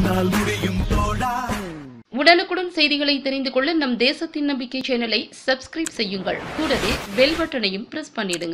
உடனுக்குடன் செய்திகளை தெரிந்து கொள்ள நம் தேசத்தின் நம்பிக்கை சேனலை சப்ஸ்கிரைப் செய்யுங்கள். கூடவே பெல் பட்டனையும் பிரஸ் பண்ணிடுங்க.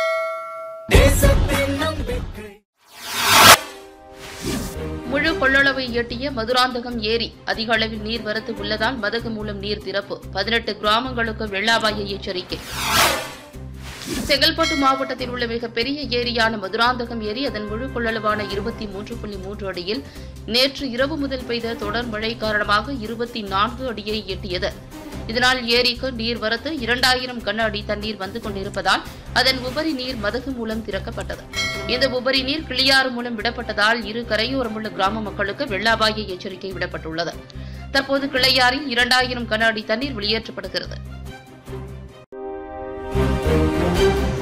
முழு கொள்ளளவை எட்டிய மதுராந்தகம் ஏரி அதிக அளவில் நீர்வரத்து உள்ளதால் மதகு மூலம் நீர் திறப்பு. 18 கிராமங்களுக்கு வெள்ள அபாய எச்சரிக்கை. செங்கல்பட்டு மாவட்டத்தில் உள்ள மிகப்பெரிய ஏரியான மதுராந்தகம் ஏரி அதன் முழு கொள்ளளவான 23.3 அடியில் நேற்று இரவு முதல் பெய்த தொடர் மழை காரணமாக 24 அடியை எட்டியது. இதனால் ஏரிக்கு நீர்வரத்து 2000 கன அடி தண்ணீர் வந்து கொண்டிருப்பதால் அதன் உபரி நீர் மதகு மூலம் திறக்கப்பட்டது. இந்த உபரி நீர் கிளியாறு மூலம் விடப்பட்டதால் இரு கரையோரமுள்ள கிராம மக்களுக்கு வெள்ள அபாய எச்சரிக்கை விடப்பட்டுள்ளது. தற்போது கிளையாறில் 2000 கன அடி தண்ணீர் வெளியேற்றப்படுகிறது.